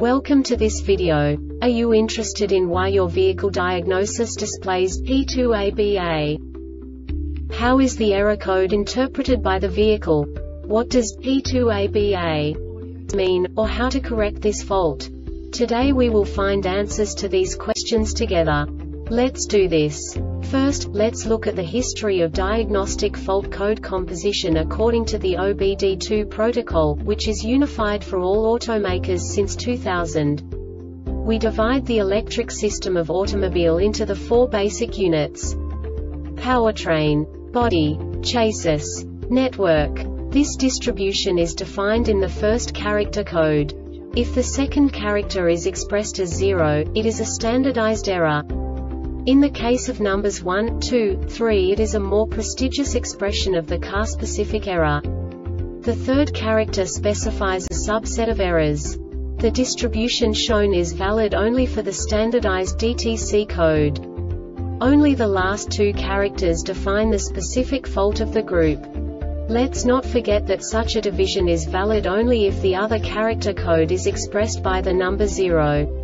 Welcome to this video. Are you interested in why your vehicle diagnosis displays P2ABA? How is the error code interpreted by the vehicle? What does P2ABA mean, or how to correct this fault? Today we will find answers to these questions together. Let's do this. First, let's look at the history of diagnostic fault code composition according to the OBD2 protocol, which is unified for all automakers since 2000. We divide the electric system of automobile into the four basic units: powertrain, body, chassis, network. This distribution is defined in the first character code. If the second character is expressed as 0, it is a standardized error. In the case of numbers 1, 2, 3, it is a more prestigious expression of the car-specific error. The third character specifies a subset of errors. The distribution shown is valid only for the standardized DTC code. Only the last two characters define the specific fault of the group. Let's not forget that such a division is valid only if the other character code is expressed by the number 0.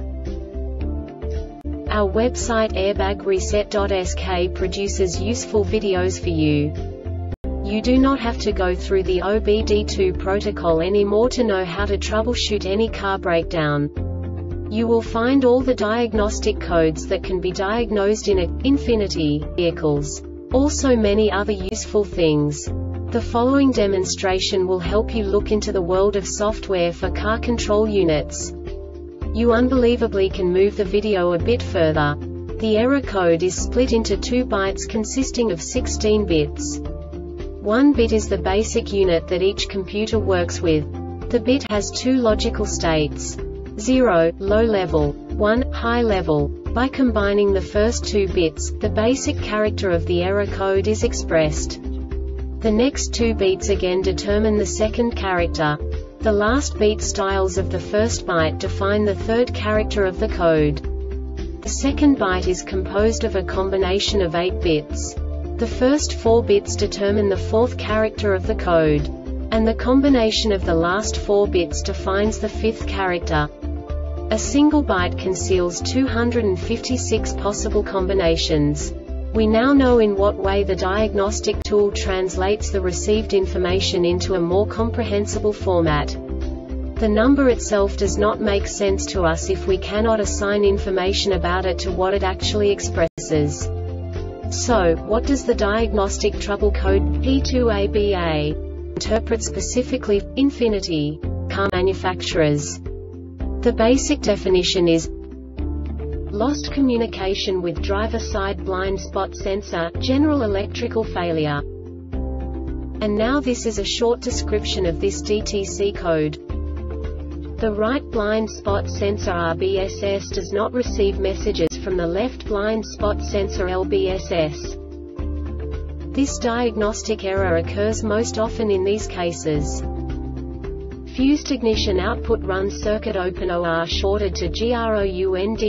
Our website airbagreset.sk produces useful videos for you. You do not have to go through the OBD2 protocol anymore to know how to troubleshoot any car breakdown. You will find all the diagnostic codes that can be diagnosed in Infinity vehicles. Also many other useful things. The following demonstration will help you look into the world of software for car control units. You unbelievably can move the video a bit further. The error code is split into 2 bytes consisting of 16 bits. 1 bit is the basic unit that each computer works with. The bit has 2 logical states: 0, low level, 1, high level. By combining the first 2 bits, the basic character of the error code is expressed. The next 2 beats again determine the second character. The last beat styles of the first byte define the third character of the code. The second byte is composed of a combination of 8 bits. The first 4 bits determine the fourth character of the code. And the combination of the last 4 bits defines the fifth character. A single byte conceals 256 possible combinations. We now know in what way the diagnostic tool translates the received information into a more comprehensible format. The number itself does not make sense to us if we cannot assign information about it to what it actually expresses. So, what does the diagnostic trouble code P2ABA interpret specifically for Infinity car manufacturers? The basic definition is lost communication with driver-side blind spot sensor, general electrical failure. And now this is a short description of this DTC code. The right blind spot sensor RBSS does not receive messages from the left blind spot sensor LBSS. This diagnostic error occurs most often in these cases: fused ignition output run circuit open OR shorted to GROUND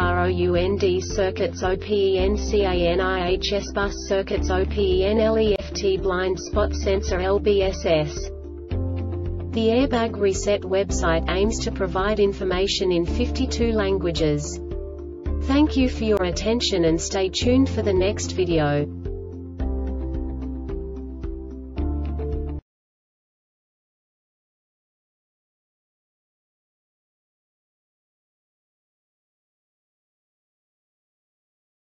circuits OPENCANIHS bus circuits OPENLEFT blind spot sensor LBSS. The Airbag Reset website aims to provide information in 52 languages. Thank you for your attention and stay tuned for the next video.